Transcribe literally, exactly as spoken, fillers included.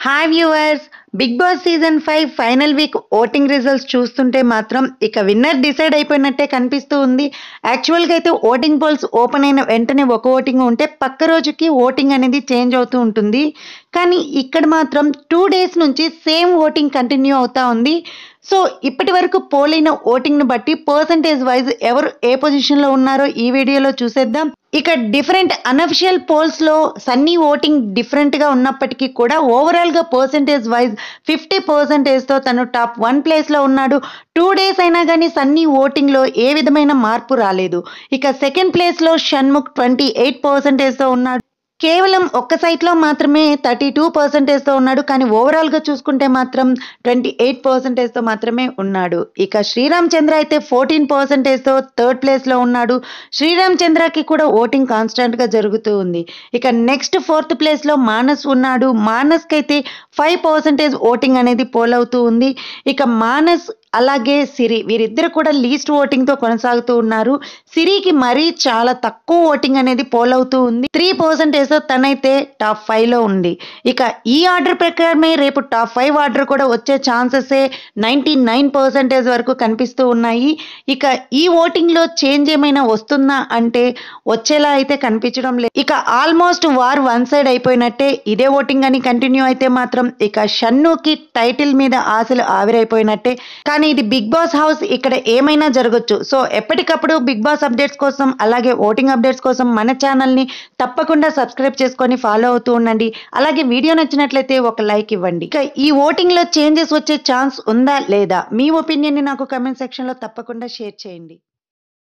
Hi viewers, Bigg Boss season five final week voting results చూస్తుంటే మాత్రం ఇక winner decide అయిపోయినట్టే కనిపిస్తూ ఉంది. యాక్చువల్గా అయితే ఓటింగ్ పోల్స్ ఓపెన్ అయిన వెంటనే ఒక ఓటింగ్ ఉంటే పక్క రోజుకి ఓటింగ్ అనేది చేంజ్ అవుతూ ఉంటుంది. కానీ ఇక్కడ మాత్రం టూ డేస్ నుంచి సేమ్ ఓటింగ్ కంటిన్యూ అవుతా ఉంది. సో ఇప్పటి వరకు పోలైన ఓటింగ్ను బట్టి పర్సంటేజ్ వైజ్ ఎవరు ఏ పొజిషన్లో ఉన్నారో ఈ వీడియోలో చూసేద్దాం. ఇక డిఫరెంట్ అనఫిషియల్ పోల్స్లో సన్నీ ఓటింగ్ డిఫరెంట్గా ఉన్నప్పటికీ కూడా ఓవరాల్గా పర్సంటేజ్ వైజ్ ఫిఫ్టీ పర్సెంటేజ్తో తను టాప్ వన్ ప్లేస్లో ఉన్నాడు. టూ డేస్ అయినా కానీ సన్నీ ఓటింగ్లో ఏ విధమైన మార్పు రాలేదు. ఇక సెకండ్ ప్లేస్లో షణ్ముఖ్ ట్వంటీ ఎయిట్ పర్సెంటేజ్తో ఉన్నాడు. కేవలం ఒక్క సైట్లో మాత్రమే థర్టీ టూ పర్సెంటేజ్తో ఉన్నాడు. కానీ ఓవరాల్గా చూసుకుంటే మాత్రం ట్వంటీ ఎయిట్ పర్సెంటేజ్తో మాత్రమే ఉన్నాడు. ఇక శ్రీరామ్ చంద్ర అయితే ఫోర్టీన్ పర్సెంటేజ్తో థర్డ్ ప్లేస్లో ఉన్నాడు. శ్రీరామ్ చంద్రకి కూడా ఓటింగ్ కాన్స్టెంట్గా జరుగుతూ ఉంది. ఇక నెక్స్ట్ ఫోర్త్ ప్లేస్లో మానస్ ఉన్నాడు. మానస్కి అయితే ఫైవ్ పర్సెంటేజ్ ఓటింగ్ అనేది పోల్ అవుతూ ఉంది. ఇక మానస్ అలాగే సిరి వీరిద్దరు కూడా లీస్ట్ ఓటింగ్తో కొనసాగుతూ ఉన్నారు. సిరికి మరీ చాలా తక్కువ ఓటింగ్ అనేది పోల్ అవుతూ ఉంది. త్రీ పర్సెంటేజ్తో తనైతే టాప్ ఫైవ్లో ఉంది. ఇక ఈ ఆర్డర్ ప్రకారమే రేపు టాప్ ఫైవ్ ఆర్డర్ కూడా వచ్చే ఛాన్సెసే నైంటీ నైన్ పర్సెంటేజ్ వరకు కనిపిస్తూ ఉన్నాయి. ఇక ఈ ఓటింగ్లో చేంజ్ ఏమైనా వస్తుందా అంటే వచ్చేలా అయితే కనిపించడం లేదు. ఇక ఆల్మోస్ట్ వార్ వన్ సైడ్ అయిపోయినట్టే. ఇదే ఓటింగ్ అని కంటిన్యూ అయితే మాత్రం ఇక షన్నుకి టైటిల్ మీద ఆశలు ఆవిరైపోయినట్టే. కానీ ఇది బిగ్ బాస్ హౌస్, ఇక్కడ ఏమైనా జరగచ్చు. సో ఎప్పటికప్పుడు బిగ్ బాస్ అప్డేట్స్ కోసం అలాగే ఓటింగ్ అప్డేట్స్ కోసం మన ఛానల్ని తప్పకుండా సబ్స్క్రైబ్ చేసుకొని ఫాలో అవుతూ ఉండండి. అలాగే వీడియో నచ్చినట్లయితే ఒక లైక్ ఇవ్వండి. ఇక ఈ ఓటింగ్లో చేంజెస్ వచ్చే ఛాన్స్ ఉందా లేదా, మీ ఒపీనియన్ని నాకు కమెంట్ సెక్షన్లో తప్పకుండా షేర్ చేయండి.